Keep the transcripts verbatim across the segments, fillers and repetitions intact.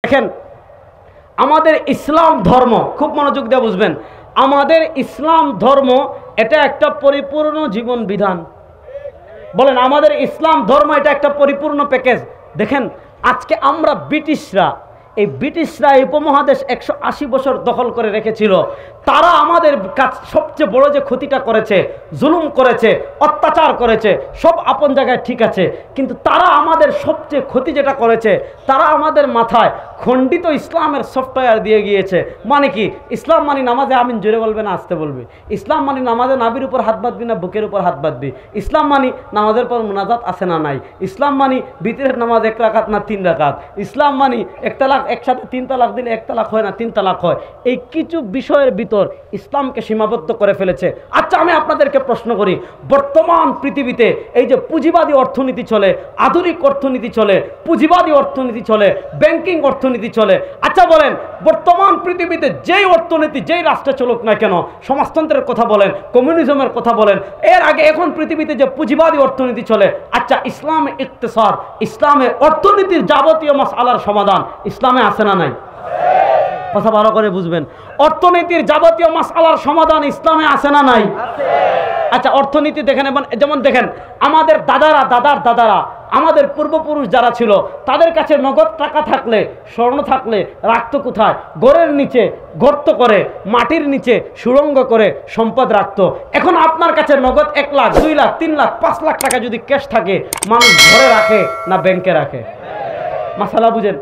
দেখেন আমাদের ইসলাম ধর্ম, খুব মনোযোগ দিয়ে বুঝবেন, আমাদের ইসলাম ধর্ম এটা একটা পরিপূর্ণ জীবন বিধান। বলেন আমাদের ইসলাম ধর্ম এটা একটা পরিপূর্ণ প্যাকেজ। দেখেন আজকে আমরা ব্রিটিশরা, এই ব্রিটিশরা এই উপমহাদেশ একশো আশি বছর দখল করে রেখেছিল। তারা আমাদের কাছ সবচেয়ে বড় যে ক্ষতিটা করেছে, জুলুম করেছে, অত্যাচার করেছে, সব আপন জায়গায় ঠিক আছে, কিন্তু তারা আমাদের সবচেয়ে ক্ষতি যেটা করেছে, তারা আমাদের মাথায় খণ্ডিত ইসলামের সফটওয়্যার দিয়ে গিয়েছে। মানে কি? ইসলাম মানে নামাজে আমিন জোরে বলবে না আসতে বলবে, ইসলাম মানে নামাজে নাভির উপর হাত বাঁধবি না বুকের উপর হাত বাঁধবি, ইসলাম মানে নামাজের পর মুনাজাত আছে না নাই, ইসলাম মানে বিতরের নামাজ এক রাকাত না তিন রাকাত, ইসলাম মানে এক তালাক একসাথে তিন তালাক দিলে এক তালাক হয় না তিন তালাক হয়। এই কিছু বিষয়ের ভিতর ইসলামকে সীমাবদ্ধ করে ফেলেছে। আচ্ছা আমি আপনাদেরকে প্রশ্ন করি, বর্তমান পৃথিবীতে এই যে পুঁজিবাদী অর্থনীতি চলে, আধুনিক অর্থনীতি চলে, পুঁজিবাদী অর্থনীতি চলে, ব্যাংকিং অর্থনীতি চলে, আচ্ছা বলেন বর্তমান পৃথিবীতে যেই অর্থনীতি যেই রাষ্ট্রে চলুক না কেন, সমাজতন্ত্রের কথা বলেন, কমিউনিজমের কথা বলেন, এর আগে এখন পৃথিবীতে যে পুঁজিবাদী অর্থনীতি চলে, আচ্ছা ইসলামে ইকতিসাদ, ইসলামে অর্থনীতির যাবতীয় মাসআলার সমাধান ইসলামে আছে না নাই? কথা ভালো করে বুঝবেন, অর্থনীতির যাবতীয় মাসআলার সমাধান ইসলামে আছে না নাই? আচ্ছা অর্থনীতি দেখেন, যেমন দেখেন আমাদের দাদারা দাদার দাদারা আমাদের পূর্বপুরুষ যারা ছিল, তাদের কাছে নগদ টাকা থাকলে, স্বর্ণ থাকলে রাখতো কোথায়? ঘরের নিচে গর্ত করে, মাটির নিচে সুড়ঙ্গ করে সম্পদ রাখতো। এখন আপনার কাছে নগদ এক লাখ দুই লাখ তিন লাখ পাঁচ লাখ টাকা যদি ক্যাশ থাকে, মানুষ ঘরে রাখে না ব্যাংকে রাখে? মাসালা বুঝেন।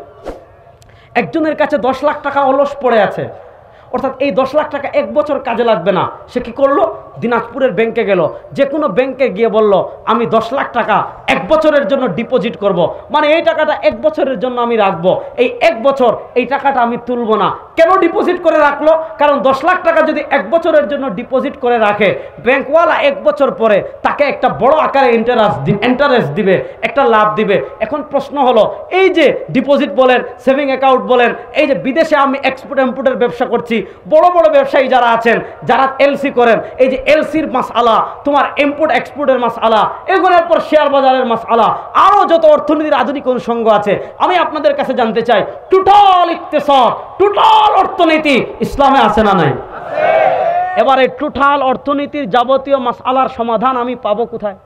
একজনের কাছে দশ লাখ টাকা অলস পড়ে আছে, অর্থাৎ এই দশ লাখ টাকা এক বছর কাজে লাগবে না, সে কি করলো? দিনাজপুরের ব্যাংকে গেল, যে কোনো ব্যাংকে গিয়ে বলল আমি দশ লাখ টাকা এক বছরের জন্য ডিপোজিট করব, মানে এই টাকাটা এক বছরের জন্য আমি রাখবো, এই এক বছর এই টাকাটা আমি তুলব না। কেন ডিপোজিট করে রাখলো? কারণ দশ লাখ টাকা যদি এক বছরের জন্য ডিপোজিট করে রাখে, ব্যাংকওয়ালা এক বছর পরে তাকে একটা বড় আকারে ইন্টারেস্ট ইন্টারেস্ট দিবে, একটা লাভ দিবে। এখন প্রশ্ন হলো, এই যে ডিপোজিট বলেন, সেভিং অ্যাকাউন্ট বলেন, এই যে বিদেশে আমি এক্সপোর্ট ইম্পোর্টের ব্যবসা করছি, বড় বড় ব্যবসায়ী যারা আছেন, যারা এলসি করেন, এই যে এলসির মাসআলা, তোমার ইম্পোর্ট এক্সপোর্টের মাসআলা, এগুলোর পর শেয়ার বাজারের মাসআলা, আরও যত অর্থনীতির আধুনিক অনুষঙ্গ আছে, আমি আপনাদের কাছে জানতে চাই টোটাল ইকতিসাদ, টোটাল অর্থনীতি ইসলামে আছে না নাই? এবারে টোটাল অর্থনীতির যাবতীয় মাসআলার সমাধান আমি পাবো কোথায়?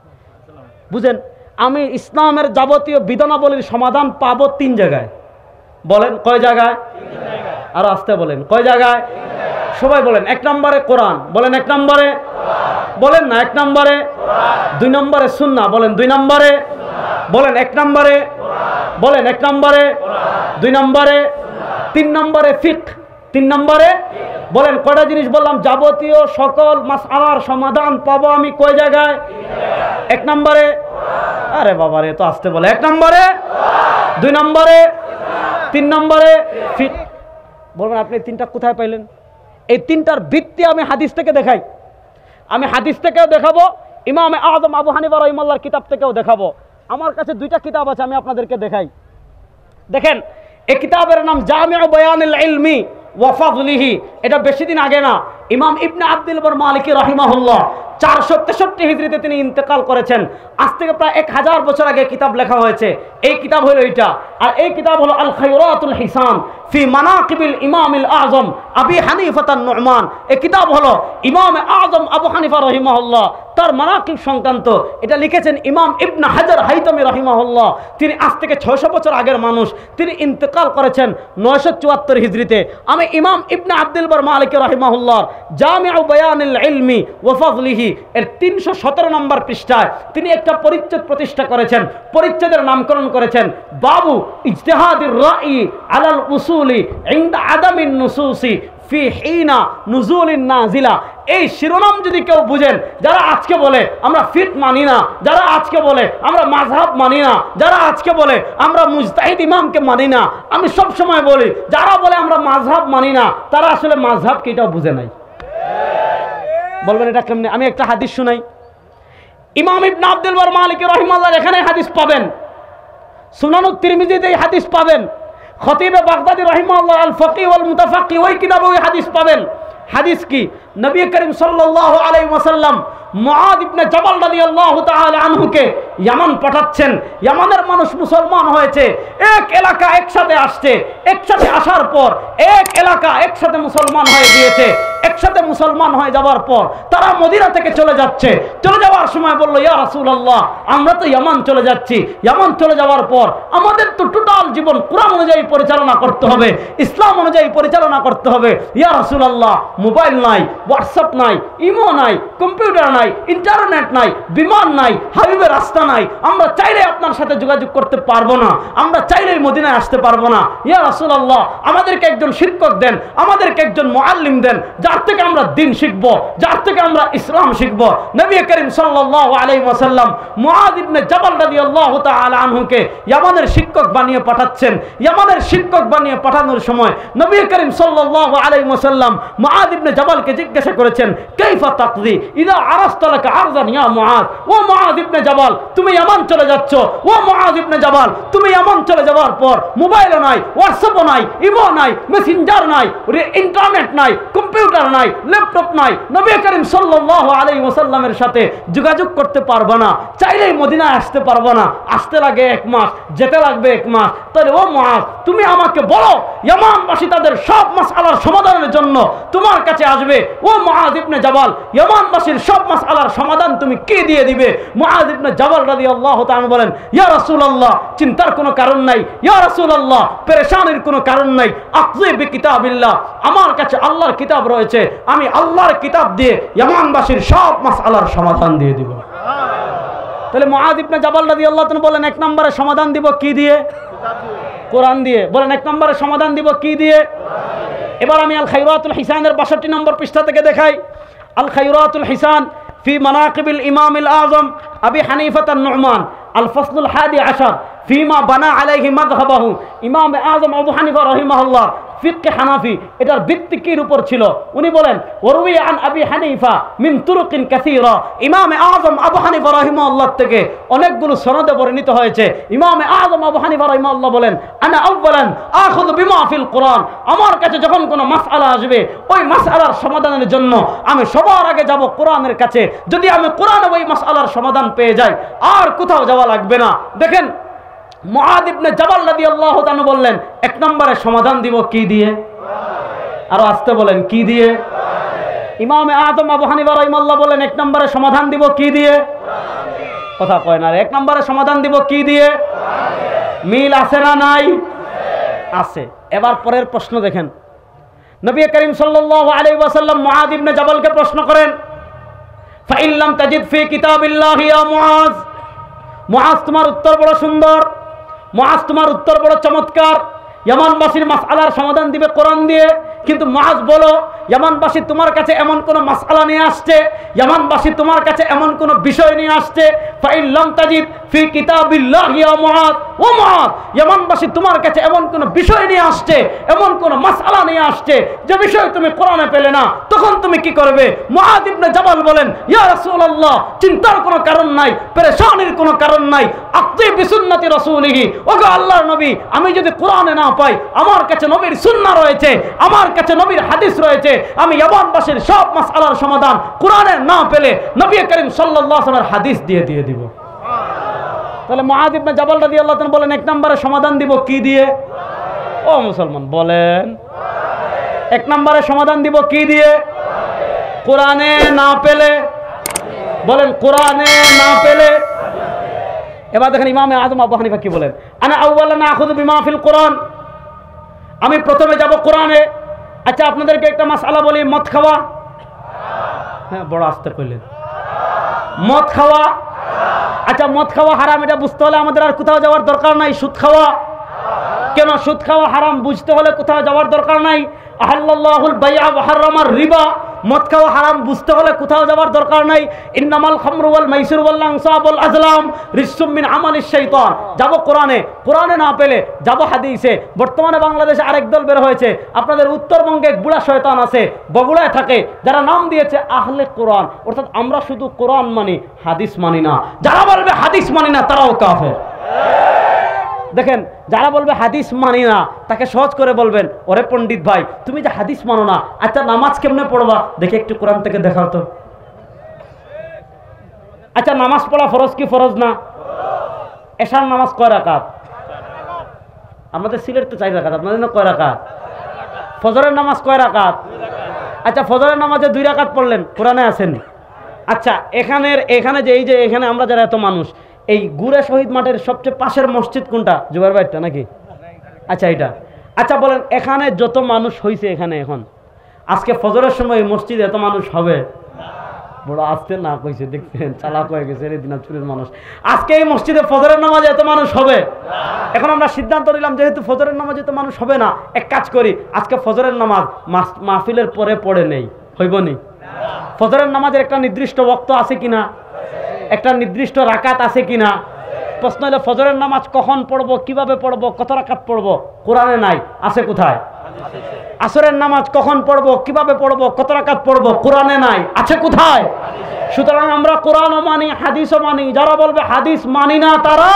বুঝেন, আমি ইসলামের যাবতীয় বিধানাবলীর সমাধান পাবো তিন জায়গায়। বলেন কয় জায়গায়? আর আসতে বলেন কয় জায়গায়? সবাই বলেন। এক নম্বরে কোরআন, বলেন এক নম্বরে, বলেন না এক নম্বরে, দুই নম্বরে সুন্নাহ, বলেন দুই নম্বরে, বলেন এক নম্বরে, বলেন এক নম্বরে, দুই নম্বরে, তিন নম্বরে ফিকহ, তিন নম্বরে, বলেন কয়টা জিনিস বললাম? যাবতীয় সকল মাসআলার সমাধান পাবো আমি কয় জায়গায়? এক নম্বরে, আরে বাবা রে তো আসতে বলে, এক নম্বরে, দুই নম্বরে, তিন নম্বরে ফিকহ। বলবেন আপনি তিনটা কোথায় পাইলেন? এই তিনটার ভিত্তি আমি হাদিস থেকে দেখাই, আমি হাদিস থেকেও দেখাবো, ইমামে আযম আবু হানিফা রাহিমাহুল্লাহর কিতাব থেকেও দেখাবো। আমার কাছে দুইটা কিতাব আছে, আমি আপনাদেরকে দেখাই। দেখেন এই কিতাবের নাম জামিউ বায়ানিল ইলমি ওয়া ফাযলিহি। এটা বেশি দিন আগে না, ইমাম ইবনে আব্দুল বার মালিকি রাহিমাহুল্লাহ চারশো তেষট্টি হিজরিতে তিনি ইন্তেকাল করেছেন। আজ থেকে প্রায় এক হাজার বছর আগে কিতাব লেখা হয়েছে। এই কিতাব হলো এইটা, আর এই কিতাব হলো আল খায়রাতুল হিসান ফি মানাকিবিল ইমামিল আযম আবি হানিফাতান নুমান। এই কিতাব হলো ইমাম আযম আবু হানিফা রাহিমাহুল্লাহ তার মানাকিব সংক্রান্ত। এটা লিখেছেন ইমাম ইবনে হাজার হাইতামি রাহিমাহুল্লাহ। তিনি আজ থেকে ছয়শো বছর আগের মানুষ, তিনি ইন্তেকাল করেছেন নয়শো চুয়াত্তর হিজরিতে। আমি ইমাম ইবনে আব্দুল বার মালিকি রাহিমাহুল্লাহ জামিউ বায়ানিল ইলমি ওয়া ফাযলিহি এর তিনশো সতেরো নম্বর পৃষ্ঠায় তিনি একটা পরিচ্ছেদ প্রতিষ্ঠা করেছেন। পরিচ্ছেদের নামকরণ করেছেন বাবু ইজতিহাদির রাই আলাল উসুলি ইনদা আদামিন নুসুসি ফি হিনা নুজুলিন নাজিলা। এই শিরোনাম যদি কেউ বুঝেন, যারা আজকে বলে আমরা ফিট মানি না, যারা আজকে বলে আমরা মাযহাব মানি না, যারা আজকে বলে আমরা মুজতাহিদ ইমামকে মানি না, আমি সব সময় বলি যারা বলে আমরা মাযহাব মানি না, তারা আসলে মাযহাব কি এটাও বুঝে নাই। বলবেন এটা কেমনে? আমি একটা হাদিস শুনাই। ইমাম ইবনে আব্দুল বার মালিকি রাহিমাহুল্লাহ এখানে হাদিস পাবেন, সুনানুত তিরমিজিতে এই হাদিস পাবেন, খতিবে বাগদাদি রাহিমাহুল্লাহ আল ফাকিহ ওয়াল মুতাফাক্কি ওই কিতাবে ওই হাদিস পাবেন। হাদিস কি? নবী করিম সাল্লাল্লাহু আলাইহি ওয়াসাল্লাম মুআয ইবনে জাবাল রাদিয়াল্লাহু তাআলা আনহুকে ইয়ামান পাঠাচ্ছেন। ইয়ামানের মানুষ মুসলমান হয়েছে, এক এলাকা একসাথে আসছে, একসাথে আসার পর এক এলাকা একসাথে মুসলমান হয়ে গিয়েছে। একসাথে মুসলমান হয়ে যাওয়ার পর তারা মদিনা থেকে চলে যাচ্ছে। চলে যাওয়ার সময় বলল, ইয়া রাসূলুল্লাহ, আমরা তো ইয়ামান চলে যাচ্ছি। ইয়ামান চলে যাওয়ার পর আমাদের তো টোটাল জীবন কোরআন অনুযায়ী পরিচালনা করতে হবে, ইসলাম অনুযায়ী পরিচালনা করতে হবে। ইয়া রাসূলুল্লাহ, মোবাইল নাই, হোয়াটসঅ্যাপ নাই, ইমো নাই, কম্পিউটার নাই, ইন্টারনেট নাই, বিমান নাই, হাবিবের রাস্তা নাই, আমরা চাইলে আপনার সাথে যোগাযোগ করতে পারবো না, আমরা চাইলেই মদিনায় আসতে পারবো না। ইয়া রাসূলুল্লাহ, আমাদেরকে একজন শিক্ষক দেন, আমাদেরকে একজন মুআল্লিম দেন, যার থেকে আমরা দ্বীন শিখবো, যার থেকে আমরা ইসলাম শিখবো। নবী করিম সাল্লাল্লাহু আলাইহি ওয়াসাল্লাম মুআয ইবনে জাবাল রাদিয়াল্লাহু তাআলা আনহুকে ইয়ামানের শিক্ষক বানিয়ে পাঠাচ্ছেন। ইয়ামানের শিক্ষক বানিয়ে পাঠানোর সময় নবী করিম সাল্লাল্লাহু আলাইহি ওয়াসাল্লাম মুআয ইবনে জাবালকে জিজ্ঞাসা করেছেন, কাইফা তাকদি ইযা আরাসতা লাকা আরযান ইয়া মুআয। ও মুআয ইবনে জাবাল, তুমি ইয়ামান চলে যাচ্ছ। ও মুআয ইবনে জাবাল, তুমি ইয়ামান চলে যাওয়ার পর মোবাইলও নাই, হোয়াটসঅ্যাপও নাই, ইমো নাই, মেসেঞ্জার নাই, ইন্টারনেট নাই, কম্পিউটার নাই, ল্যাপটপ নাই, নবী করিম সাল্লাল্লাহু আলাইহি ওয়াসাল্লামের সাথে যোগাযোগ করতে পারবে না, চাইলেই মদিনায় আসতে পারবে না, আসতে লাগে এক মাস, যেতে লাগবে এক মাস। তাহলে ও মুআয, তুমি আমাকে বলো, ইয়ামানবাসী তাদের সব মাসআলার সমাধানের জন্য তোমার কাছে আসবে। ও মুআয ইবনে জাবাল, ইয়ামানবাসীর সব মাসআলার সমাধান তুমি কি দিয়ে দিবে? মুআয ইবনে জাবাল রাদিয়াল্লাহু তাআলা বলেন, ইয়া রাসূলুল্লাহ, চিন্তার কোনো কারণ নাই, ইয়া রাসূলুল্লাহ, পেরেশানির কোনো কারণ নাই, আকযি বিকিতাবিল্লাহ, আমার কাছে আল্লাহর কিতাব রয়েছে, আমি আল্লাহর কিতাব দিয়ে ইয়ামানবাসীর সব মাসআলার সমাধান দিয়ে দিব। তাহলে মুআয ইবনে জাবাল রাদিয়াল্লাহু তাআলা বলেন, এক নম্বরে সমাধান দিব কি দিয়ে? কোরআন দিয়ে। বলেন, এক নম্বরে সমাধান দিব কি দিয়ে? এবার আমি আল খায়রাতুল হিসানের বাষট্টি নম্বর পৃষ্ঠা থেকে দেখাই। আল খায়রাতুল হিসান ফি মানাকিবিল ইমামিল আযম আবি হানিফাত আন-নু'মান, আল ফাসলুল হাদি আশার ফিমা বানা আলাইহি মাযহাবাহু। ইমাম আযম আবু হানিফা রাহিমাহুল্লাহ ফিকহ হানাফি, এটার ভিত্তি কির উপর ছিল? উনি বলেন, ওয়ারুই আন আবি হানিফা মিন তুরুকিন কাসীরা। ইমাম আযম আবু হানিফা রাহিমাহুল্লাহ থেকে অনেকগুলো সনদে বর্ণিত হয়েছে। ইমাম আযম আবু হানিফা রাহিমাহুল্লাহ বলেন, আনা আউয়ালান আখুযু বিমা ফিল কুরআন, আমার কাছে যখন কোনো মাসআলা আসবে, ওই মাসআলার সমাধানের জন্য আমি সবার আগে যাব কোরআনের কাছে। যদি আমি কোরআনে ওই মাসআলার সমাধান পেয়ে যাই, আর কোথাও যাওয়া লাগবে না। দেখেন, মুআয ইবনে জাবাল রাদিয়াল্লাহু তাআলা বললেন, এক নম্বরে সমাধান দিব কি দিয়ে? আরো আসতে বলেন, কি দিয়ে? ইমাম আযম আবু হানিফা রাহিমাহুল্লাহ বলেন, এক নম্বরে সমাধান দিব কি দিয়ে? কথা কয় না, এক নম্বরে সমাধান দিব কি দিয়ে? মিল আছে না নাই? আছে। এবার পরের প্রশ্ন দেখেন, নবী করিম সাল্লাল্লাহু আলাইহি ওয়াসাল্লাম মুআয ইবনে জাবালকে প্রশ্ন করেন, ফাইন লাম তাজিদ ফি কিতাবিল্লাহি ইয়া মুআয। মুআয, তোমার উত্তর বড় সুন্দর, মুআয তোমার উত্তর বড় চমৎকার। ইয়ামানবাসীর মাসআলার সমাধান দিবে কোরআন দিয়ে, কিন্তু মুআয বলো, ইয়ামানবাসী তোমার কাছে এমন কোন মাসআলা নিয়ে আসছে, ইয়ামানবাসী তোমার কাছে এমন কোন বিষয় নিয়ে আসছে, ফাইন লাম তাজিদ ফি কিতাবিল্লাহি ইয়া মুআয। ও মুআয, ইয়ামানবাসী তোমার কাছে এমন কোন বিষয় নিয়ে আসছে, এমন কোন মাসআলা নিয়ে আসছে যে বিষয় তুমি কোরআনে পেলে না, তখন তুমি কি করবে? মুআয ইবনে জাবাল বলেন, ইয়া রাসূলুল্লাহ, চিন্তার কোনো কারণ নাই, পেরেশানির কোনো কারণ নাই, আকতি বিসুন্নতি রাসূলিহি। ওগো আল্লাহর নবী, আমি যদি কোরআনে না পাই, আমার কাছে নবীর সুন্নাহ রয়েছে, আমার কাছে নবীর হাদিস রয়েছে, আমি ইয়ামানবাসীর সব মাসআলার সমাধান কোরআনে না পেলে নবী করিম সাল্লাল্লাহু আলাইহি ওয়াসাল্লামের হাদিস দিয়ে দিয়ে দিব। তাহলে মুআয ইবনে জাবাল রাদিয়াল্লাহু তাআলা বলেন, এক নম্বরে সমাধান দিব কি দিয়ে? ও মুসলমান বলেন, এক নম্বরে সমাধান দিব কি দিয়ে? কোরআনে না পেলে, বলেন কোরআনে না পেলে। এবার দেখেন ইমাম আযম আবু হানিফা কি বলেন, আনা আউয়ালান আখুযু বিমা ফিল কুরআন, আমি প্রথমে যাব কোরআনে। আচ্ছা, আপনাদেরকে একটা মাসআলা বলি, মদ খাওয়া। হ্যাঁ, বড় আস্তে কইলেন, মদ খাওয়া। আচ্ছা, মদ খাওয়া হারাম, এটা বুঝতে হলে আমাদের আর কোথাও যাওয়ার দরকার নাই। সুদ খাওয়া, কেন সুদ খাওয়া হারাম বুঝতে হলে কোথাও যাওয়ার দরকার নাই। আহাল্লাল্লাহুল বাইআ ওয়া হারামার রিবা, মদ খাওয়া হারাম বুঝতে হলে কোথাও যাওয়ার দরকার নাই। ইন্নামাল খামরু ওয়াল মাইসির ওয়াল আনসাব ওয়াল আজলাম রিজসুম মিন আমালিশ শাইতান। যাব কোরআনে, কোরআনে না পেলে যাব হাদিসে। বর্তমানে বাংলাদেশে আরেক দল বের হয়েছে, আপনাদের উত্তরবঙ্গে এক বুড়া শয়তান আছে, বগুড়ায় থাকে, যারা নাম দিয়েছে আহলে কোরআন, অর্থাৎ আমরা শুধু কোরআন মানি, হাদিস মানি না। যারা বলবে হাদিস মানি না, তারাও কাফের। দেখেন, যারা বলবে হাদিস মানি না, তাকে সহজ করে বলবেন, ওরে পণ্ডিত ভাই, তুমি যে হাদিস মানো না, আচ্ছা নামাজ কেমনে পড়বা দেখে একটু কোরআন থেকে দেখাও তো। আচ্ছা, নামাজ পড়া ফরজ কি ফরজ না? এশার নামাজ কয় রাকাত? আমাদের সিলেট তো চার রাকাত, আপনাদের না কয় রাকাত? ফজরের নামাজ কয় রাকাত? আচ্ছা, ফজরের নামাজে দুই রাকাত পড়লেন, কোরআনে আছেন? আচ্ছা, এখানের এখানে যে এই যে এখানে আমরা যারা এত মানুষ, এই গুড়া শহীদ মাঠের সবচেয়ে পাশের মসজিদ কোনটা? জুবাইর ভাইটা নাকি? আচ্ছা, এটা। আচ্ছা বলেন, এখানে যত মানুষ হয়েছে এখানে এখন আজকে ফজরের সময় মসজিদে এত মানুষ হবে? বড় আসতে না কইছে, দেখছেন চালাক হয়ে গেছে এই দিনাজপুরের মানুষ। আজকে এই মসজিদে ফজরের নামাজে এত মানুষ হবে? এখন আমরা সিদ্ধান্ত নিলাম যেহেতু ফজরের নামাজে এত মানুষ হবে না, এক কাজ করি, আজকে ফজরের নামাজ মাহফিলের পরে পড়ে নেই, হইব নি? ফজরের নামাজের একটা নির্দিষ্ট ওয়াক্ত আছে কিনা? একটা নির্দিষ্ট রাকাত আছে কিনা? প্রশ্ন হলো ফজরের নামাজ কখন পড়বো, কিভাবে পড়বো, কত রাকাত পড়বো? কোরআনে নাই, আছে কোথায়? আসরের নামাজ কখন পড়বো, কিভাবে পড়বো, কত রাকাত পড়বো? কোরআনে নাই, আছে কোথায়? সুতরাং আমরা কোরআনও মানি, হাদিসও মানি। যারা বলবে হাদিস মানি না তারা,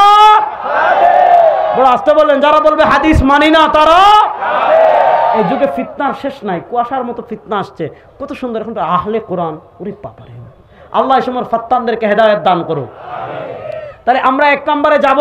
বড় আসতে বললেন, যারা বলবে হাদিস মানি না তারা। এই যুগে ফিতনার শেষ নাই, কুয়াশার মতো ফিতনা আসছে। কত সুন্দর এখন আহলে কোরআন, ওরে বাবারে, আল্লাহ এই সময় ফাত্তানদেরকে হেদায়েত দান করো। তাহলে আমরা এক নম্বরে যাব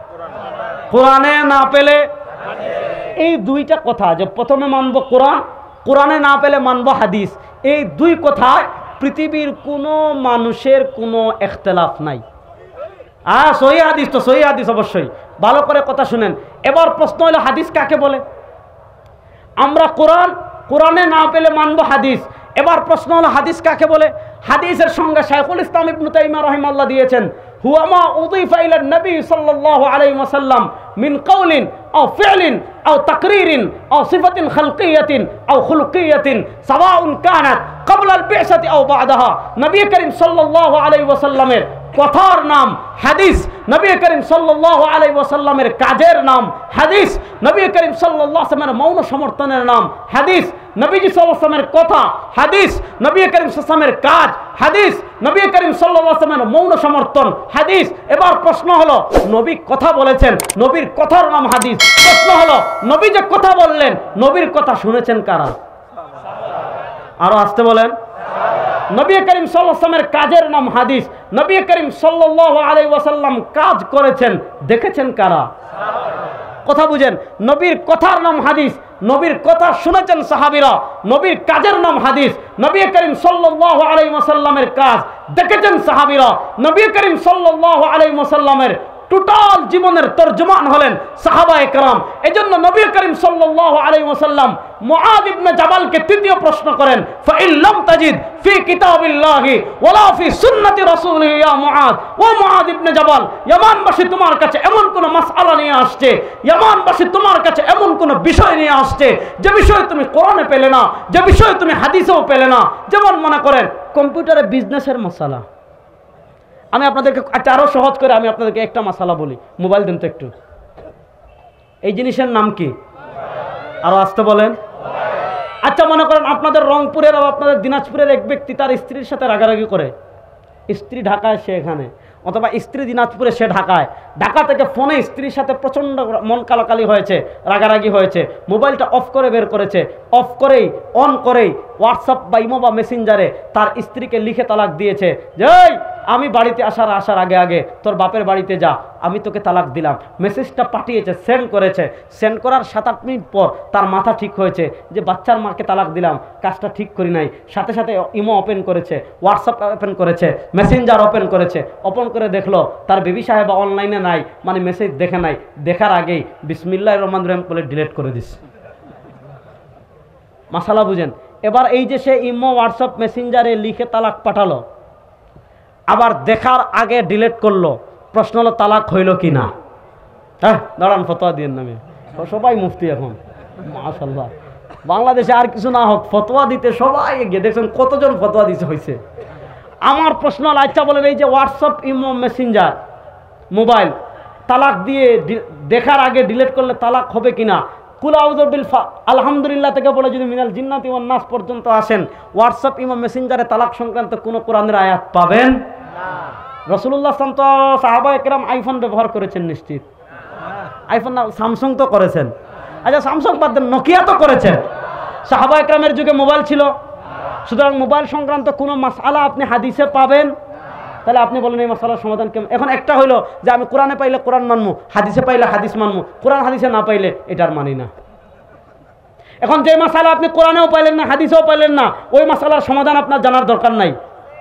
কোরআনে না পেলে এই দুইটা কথা, যে প্রথমে মানব কোরআন, কোরআনে না পেলে মানব হাদিস। এই দুই কথায় পৃথিবীর কোনো মানুষের কোনো ইখতিলাফ নাই। আর সহিহ হাদিস তো সহিহ হাদিস অবশ্যই, ভালো করে কথা শুনেন। এবার প্রশ্ন হলো হাদিস কাকে বলে? আমরা কোরআন, কোরআনে না পেলে মানব হাদিস। এবার প্রশ্ন হলো হাদিস কাকে বলে? হাদিসের সঙ্গে শাইখুল ইসলাম ইবনে তাইমিয়া রাহিমাহুল্লাহ দিয়েছেন, হুয়া মা উযিফা ইলা নবী সাল্লাল্লাহু আলাইহি ওয়াসাল্লাম মিন কাউলিন আও ফি'লিন আও তাকরীরিন আও সিফাতিন খালকিয়াতিন আও খুলকিয়াতিন সাওয়াউন কানাত ক্বাবলা আল বি'সাতি আও বা'দাহা। নবী করিম সাল্লাল্লাহু আলাইহি ওয়াসাল্লামের কথার নাম হাদিস, নবী করিম সাল্লাল্লাহু আলাইহি ওয়াসাল্লামের কাজের নাম হাদিস, নবী করিম সাল্লাল্লাহু আলাইহি ওয়াসাল্লামের মৌন সমর্থনের নাম হাদিস, নবীজি সাল্লাল্লাহু আলাইহি ওয়াসাল্লামের কথা হাদিস, নবী করিম সাল্লাল্লাহু আলাইহি ওয়াসাল্লামের কাজ হাদিস, নবী করিম সাল্লাল্লাহু আলাইহি ওয়াসাল্লামের মৌন সমর্থন হাদিস। এবার প্রশ্ন হলো, নবী কথা বলেছেন, নবীর কথার নাম হাদিস। প্রশ্ন হলো, নবী যে কথা বললেন, নবীর কথা শুনেছেন কারা? আরো আসতে বলেন। নবী করিম সাল্লাল্লাহু আলাইহি ওয়াসাল্লামের কাজের নাম হাদিস। নবী করিম সাল্লাল্লাহু আলাইহি ওয়াসাল্লাম কাজ করেছেন, দেখেছেন কারা? কথা বুঝেন, নবীর কথার নাম হাদিস, নবীর কথা শুনেছেন সাহাবীরা, নবীর কাজের নাম হাদিস। নবী করিম সাল্লাল্লাহু আলাইহি ওয়াসাল্লামের কাজ দেখেছেন সাহাবীরা, নবী করিম সাল্লাল্লাহু আলাইহি ওয়াসাল্লামের টোটাল জীবনের তরজমান হলেন সাহাবায়ে কেরাম। এজন্য নবী করিম সাল্লাল্লাহু আলাইহি ওয়াসাল্লাম মুআয ইবনে জাবালকে তৃতীয় প্রশ্ন করেন, ফাইন লাম তাজিদ ফি কিতাবিল্লাহি ওয়ালা ফি সুন্নতি রাসূলিহি ইয়া মুআয। ও মুআয ইবনে জাবাল, ইয়ামানবাসী তোমার কাছে এমন কোন মাসআলা নিয়ে আসছে, ইয়ামানবাসী তোমার কাছে এমন কোন বিষয় নিয়ে আসছে যে বিষয় তুমি কোরআনে পেলে না, যে বিষয় তুমি হাদিসেও পেলে না। যেমন মনে করেন কম্পিউটারে বিজনেসের মাসালা। আমি আপনাদেরকে একটা আরো সহজ করে আমি আপনাদেরকে একটা মাসালা বলি। মোবাইল দেন তো একটু। এই জিনিসের নাম কি? আরো আসতে বলেন। আচ্ছা মনে করেন আপনাদের রংপুরের বা আপনাদের দিনাজপুরের এক ব্যক্তি তার স্ত্রীর সাথে রাগারাগি করে, স্ত্রী ঢাকায় সে এখানে, অথবা স্ত্রী দিনাজপুরে সে ঢাকায়, ঢাকা থেকে ফোনে স্ত্রীর সাথে প্রচণ্ড মন কালাকালি হয়েছে, রাগারাগি হয়েছে, মোবাইলটা অফ করে বের করেছে, অফ করেই অন করেই হোয়াটসঅ্যাপ বা ইমো বা মেসেঞ্জারে তার স্ত্রীকে লিখে তালাক দিয়েছে যে এই আমি বাড়িতে আসার আসার আগে আগে তোর বাপের বাড়িতে যা, আমি তোকে তালাক দিলাম। মেসেজটা পাঠিয়েছে, সেন্ড করেছে, সেন্ড করার সাত আট মিনিট পর তার মাথা ঠিক হয়েছে যে বাচ্চার মাকে তালাক দিলাম, কাজটা ঠিক করি নাই। সাথে সাথে ইমো ওপেন করেছে, হোয়াটসঅ্যাপ ওপেন করেছে, মেসেঞ্জার ওপেন করেছে, ওপেন করে দেখলো তার বেবি সাহেব অনলাইনে নাই, মানে মেসেজ দেখে নাই। দেখার আগেই বিসমিল্লাহির রহমানির রহিম বলে ডিলিট করে দিস। মাসালা বুঝেন। এবার এই যে সে ইমো হোয়াটসঅ্যাপ মেসেঞ্জারে লিখে তালাক পাঠালো, আবার দেখার আগে ডিলিট করলো, প্রশ্ন হলো তালাক হইল কি না? হ্যাঁ দাঁড়ান, ফতোয়া দিয়ে নামে সবাই মুফতি এখন, মাশাআল্লাহ। বাংলাদেশে আর কিছু না হোক, ফতোয়া দিতে সবাই এগিয়ে। দেখছেন কতজন ফতোয়া দিতে হয়েছে। আমার প্রশ্ন হল, আচ্ছা বলেন এই যে হোয়াটসঅ্যাপ ইমো মেসেঞ্জার মোবাইল তালাক দিয়ে দেখার আগে ডিলিট করলে তালাক হবে কিনা? কুল আউযু বিল আলহামদুলিল্লাহ থেকে বলে যদি মিনাল জিন্নাতি ওয়ান নাস পর্যন্ত আসেন, হোয়াটসঅ্যাপ ইমো মেসেঞ্জারে তালাক সংক্রান্ত কোনো কোরআনের আয়াত পাবেন না। রাসূলুল্লাহ সাল্লাল্লাহু আলাইহি ওয়াসাল্লাম তো সাহাবায়ে কেরাম আইফোন ব্যবহার করেছেন নিশ্চিত? আইফোন না, স্যামসাং তো করেছেন। আচ্ছা স্যামসাং বাদ দেন, নোকিয়া তো করেছেন। সাহাবায়ে কেরামের যুগে মোবাইল ছিল, সুতরাং মোবাইল সংক্রান্ত কোনো মাসআলা আপনি হাদিসে পাবেন? তাহলে আপনি বলেন এই মাসালার সমাধান কেমন? এখন একটা হইলো যে আমি কোরআনে পাইলে কোরআন মানবো, হাদিসে পাইলে হাদিস মানবো, কোরআন হাদিসে না পাইলে এটার মানি না। এখন যে মাসালা আপনি কোরআনেও পাইলেন না, হাদিসেও পাইলেন না, ওই মাসালার সমাধান আপনার জানার দরকার নাই।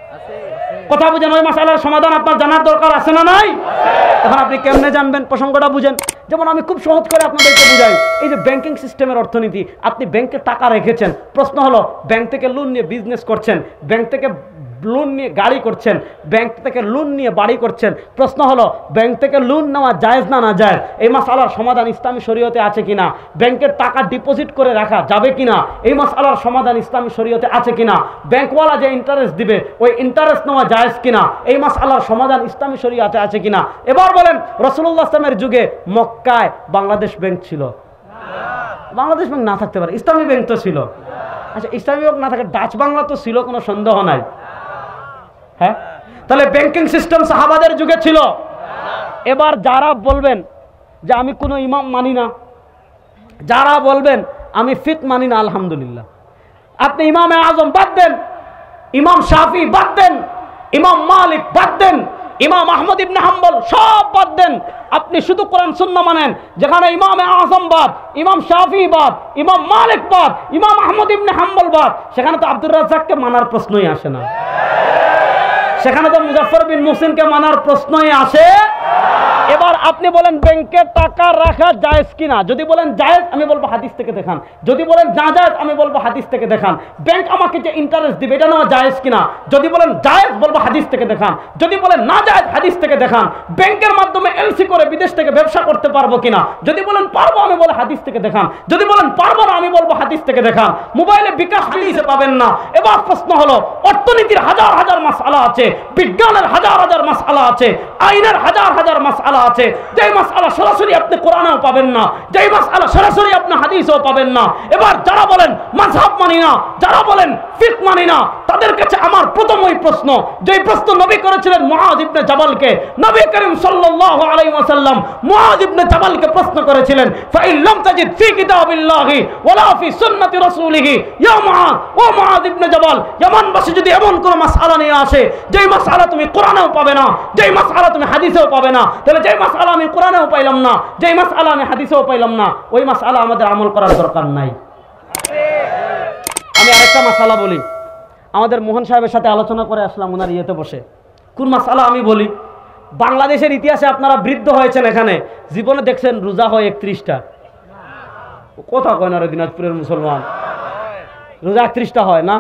কথা বুঝেন? ওই মাসালার সমাধান আপনার জানার দরকার আছে না নাই? এখন আপনি কেমনে জানবেন? প্রসঙ্গটা বুঝেন। যেমন আমি খুব সহজ করে আপনাদেরকে বুঝাই, এই যে ব্যাংকিং সিস্টেমের অর্থনীতি, আপনি ব্যাংকে টাকা রেখেছেন, প্রশ্ন হলো ব্যাংক থেকে লোন নিয়ে বিজনেস করছেন, ব্যাংক থেকে লোন নিয়ে গাড়ি করছেন, ব্যাংক থেকে লোন নিয়ে বাড়ি করছেন, প্রশ্ন হলো ব্যাংক থেকে লোন নেওয়া জায়েজ না না জায়েজ? এই মাসআলার সমাধান ইসলামী শরীয়তে আছে কিনা? ব্যাংকের টাকা ডিপোজিট করে রাখা যাবে কিনা? এই মাসআলার সমাধান ইসলামী শরীয়তে আছে কিনা? ব্যাংকওয়ালা যে ইন্টারেস্ট দিবে ওই ইন্টারেস্ট নেওয়া জায়েজ কিনা? এই মাসআলার সমাধান ইসলামী শরীয়তে আছে কিনা? এবার বলেন, রাসূলুল্লাহ সাল্লাল্লাহু আলাইহি ওয়াসাল্লামের যুগে মক্কায় বাংলাদেশ ব্যাংক ছিল? বাংলাদেশ ব্যাংক না থাকতে পারে, ইসলামী ব্যাংক তো ছিল। আচ্ছা, ইসলামী ব্যাংক না থাকে ডাচ বাংলা তো ছিল, কোনো সন্দেহ নাই। হ্যাঁ, তাহলে ব্যাংকিং সিস্টেম সাহাবাদের যুগে ছিল। এবার যারা বলবেন যে আমি কোনো ইমাম মানি না, যারা বলবেন আমি ফিকহ মানি না, আলহামদুলিল্লাহ, আপনি ইমামে আজম বাদ দেন, ইমাম শাফি বাদ দেন, ইমাম মালিক বাদ দেন, ইমাম আহমদ ইবনে হাম্বল সব বাদ দেন, আপনি শুধু কোরআন সুন্নাহ মানেন। যেখানে ইমামে আজম বাদ, ইমাম শাফি বাদ, ইমাম মালিক বাদ, ইমাম আহমদ ইবনে হাম্বল বাদ, সেখানে তো আব্দুর রাজ্জাককে মানার প্রশ্নই আসে না, সেখানে তো মুজাফফর বিন মুহসিনকে মানার প্রশ্নই আসে। এবার আপনি বলেন ব্যাংকে টাকা রাখা জায়েজ কিনা? যদি বলেন জায়েজ, আমি বলবো হাদিস থেকে দেখান। যদি বলেন না জায়েজ, আমি বলবো হাদিস থেকে দেখান। ব্যাংক আমাকে যে ইন্টারেস্ট দিবে এটা নেওয়া জায়েজ কিনা? যদি বলেন জায়েজ, বলবো হাদিস থেকে দেখান। যদি বলেন না জায়েজ, হাদিস থেকে দেখান। ব্যাংকের মাধ্যমে এলসি করে বিদেশ থেকে ব্যবসা করতে পারবো কিনা? যদি বলেন পারবো, আমি বলে হাদিস থেকে দেখান। যদি বলেন পারবো না, আমি বলবো হাদিস থেকে দেখান। মোবাইলে বিকাশ হাদিসে পাবেন না। এবার প্রশ্ন হলো, অর্থনীতির হাজার হাজার মাসআলা আছে, বিজ্ঞানের হাজার হাজার মাসআলা আছে, আইনের হাজার হাজার মাসআলা আছে, যেই মাসআলা সরাসরি আপনি কোরআনেও পাবেন না, যেই মাসআলা সরাসরি আপনি হাদিসেও পাবেন না। এবার যারা বলেন মাযহাব মানি না, যারা বলেন ফিকহ মানি না, তাদের কাছে আমার প্রথম ওই প্রশ্ন, যেই প্রশ্ন নবী করেছিলেন মুআয ইবনে জাবালকে। নবী করিম সাল্লাল্লাহু আলাইহি ওয়াসাল্লাম মুআয ইবনে জাবালকে প্রশ্ন করেছিলেন, ফাইন লাম তাজিদ ফি কিতাবিল্লাহি ওয়ালা ফি সুন্নতি রাসূলিহি ইয়া মুআয, ও মুআয ইবনে জাবাল, ইয়ামানবাসী যদি এমন কোন মাসআলা নিয়ে আসে যেই মাসআলা তুমি কোরআনেও পাবে না, যেই মাসআলা তুমি হাদিসেও পাবে না, তাহলে যেই মাসআলা আমি কোরআনেও পাইলাম না, যেই মাসআলা আমি হাদিসেও পাইলাম না, ওই মাসআলা আমাদের আমল করার দরকার নাই। আমি আরেকটা মাসআলা বলি, আমাদের মোহন সাহেবের সাথে আলোচনা করে আসলাম ওনার ইয়েতে বসে। কোন মাসআলা আমি বলি, বাংলাদেশের ইতিহাসে আপনারা বৃদ্ধ হয়েছেন, এখানে জীবনে দেখছেন রোজা হয় একত্রিশটা, কথা কয় না রে দিনাজপুরের মুসলমান, রোজা একত্রিশটা হয় না?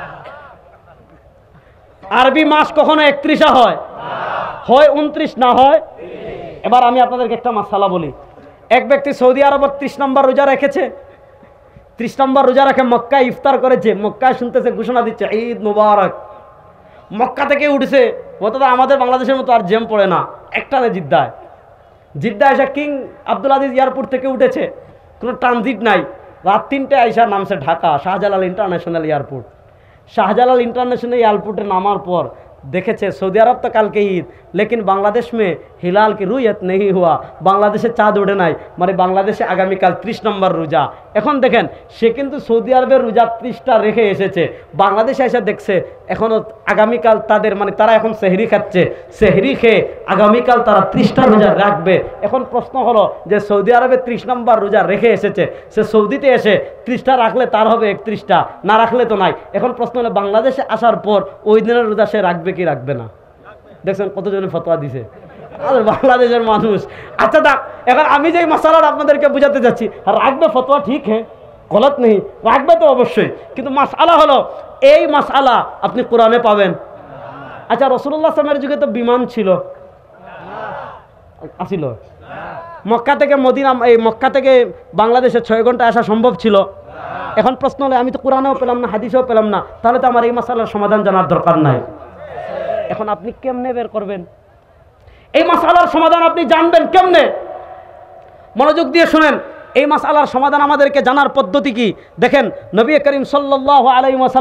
আরবি মাস কখনো একত্রিশা হয়? হয় উনত্রিশ, না হয়। এবার আমি আপনাদেরকে একটা মাসআলা বলি। এক ব্যক্তি সৌদি আরবের ত্রিশ নম্বর রোজা রেখেছে, ত্রিশ নম্বর রোজা রেখে মক্কায় ইফতার করেছে, মক্কায় শুনতেছে ঘোষণা দিচ্ছে ঈদ মুবারক, মক্কা থেকে উঠেছে, অত আমাদের বাংলাদেশের মতো আর জ্যাম পড়ে না, একটানে জিদ্দায়, জিদ্দায় এসে কিং আব্দুল আজিজ এয়ারপোর্ট থেকে উঠেছে, কোনো ট্রানজিট নাই, রাত তিনটায় আইসা নামছে Dhaka Shahjalal international airport. Shahjalal international एयरपोर्टे नामार पर देखे सऊदी अरब तो कल के ईद, लेकिन बांग्लादेश में हिलाल की रुयत नहीं हुआ, बांग्लादेशे चाँद उठे नाई, माने बांग्लादेशे आगामीकाल त्रिश नम्बर रोजा। एखन देखें से किन्तु सऊदी अरबेर रोजा त्रिशटा रेखे एसेছে, बांग्लादेशे एसे देखছে एखोनो आगामीकाल तादेर माने तारा एखन सेहरी खाচ্ছে, सेहरी खेয়ে आगामीकाल तारा त्रिशटा रोजा राखবে। এখন প্রশ্ন হলো যে সৌদি আরবে ত্রিশ নম্বর রোজা রেখে এসেছে, সে সৌদিতে এসে ত্রিশটা রাখলে তার হবে একত্রিশটা, না রাখলে তো নাই। এখন প্রশ্ন হলো বাংলাদেশে আসার পর ওই দিনের রোজা সে রাখবে কি রাখবে না? দেখছেন কতজনে ফতোয়া দিছে আমাদের বাংলাদেশের মানুষ। আচ্ছা দেখ, এখন আমি যে মাসালাটা আপনাদেরকে বুঝাতে যাচ্ছি, রাখবে ফতোয়া ঠিক হ্যাঁ, গলত নেই, রাখবে তো অবশ্যই, কিন্তু মাসালা হলো এই মাসালা আপনি কোরআনে পাবেন। আচ্ছা রাসূলুল্লাহ সাল্লাল্লাহু আলাইহি ওয়াসাল্লামের যুগে তো বিমান ছিল, আসিল মক্কা থেকে মদিনা, এই মক্কা থেকে বাংলাদেশে ছয় ঘন্টা আসা সম্ভব ছিল। এখন প্রশ্ন হলো আমি তো কোরআনেও পেলাম না, হাদিসেও পেলাম না, তাহলে তো আমার এই মাসালার সমাধান জানার দরকার নাই। এখন আপনি কেমনে বের করবেন এই মাসালার সমাধান? আপনি জানবেন কেমনে? মনোযোগ দিয়ে শুনেন, এই মাসালার সমাধান আমাদেরকে জানার পদ্ধতি কি দেখেন। নবী করিম সাল্লাল্লাহু আলাইহি ওয়াসাল্লাম